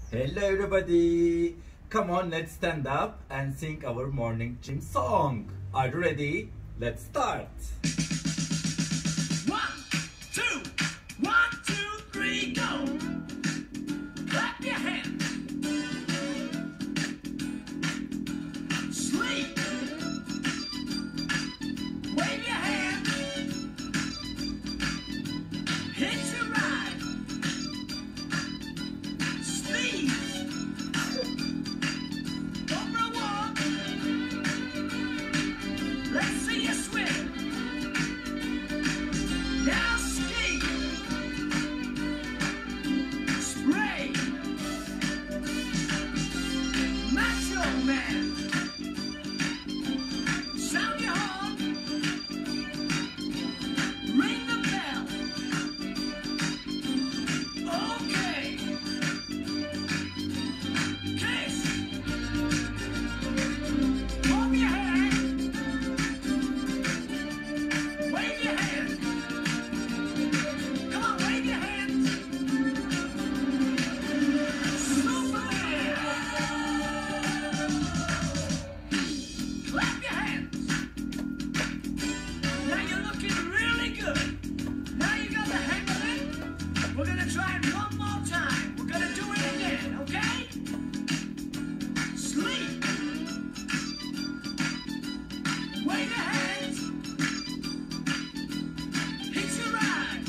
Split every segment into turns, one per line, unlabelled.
Hello everybody! Come on, let's stand up and sing our morning gym song. Are you ready? Let's start!
1, 2, 1, 2, 3, go! Clap your hands. Sleep. Wave your hand. Hitch a ride. Sneeze. Go for a walk. Let's see you swim. Now ski. Spray. Macho Man. Sound your horn. Ring the bell. Okay. Kiss. Comb your hair. Wave your hand. Come on, wave your hands. Superman. Clap your hands. Now you're looking really good. Now you got the hang of it. We're gonna try it one more time. We're gonna do it again, okay? Sleep. Wave your hands. Hitch a ride.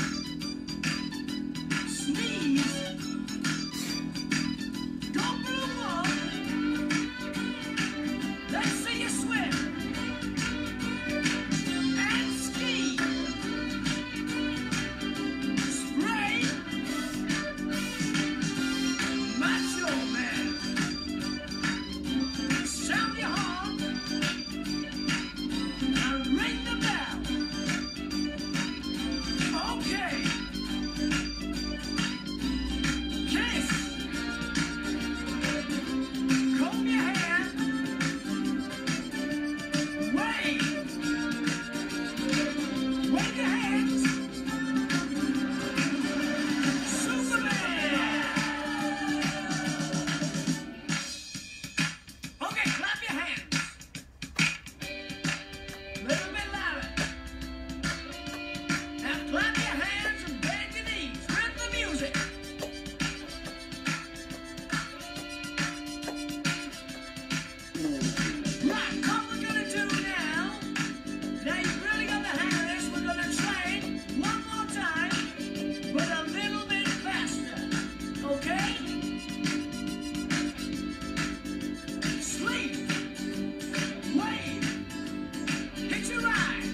Sneeze. Go for a walk. Let's see you swim. And ski. Spray. Macho Man. Sound your horn. Now ring the bell. Okay. Kiss. Comb your hair. Wave. Wave your hands. Superman. Okay, clap your hands. Little bit louder. Now clap your hands and bend your knees with the music. Right, what we're gonna do now. Now you've really got the hang of this. We're gonna try it one more time, but a little bit faster. Okay? Sleep. Wave. Hitch a ride.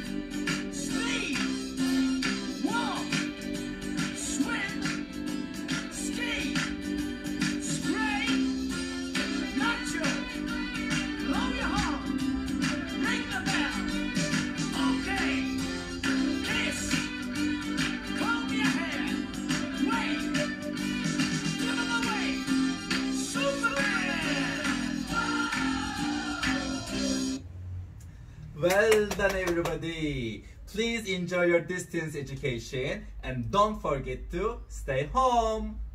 Sneeze. Walk. Swim. Ski. Spray. Nacho. Blow your horn. Ring the bell. Okay. Kiss. Comb your hair. Wave. Give 'em away. Superman.
Well done everybody! Please enjoy your distance education and don't forget to stay home!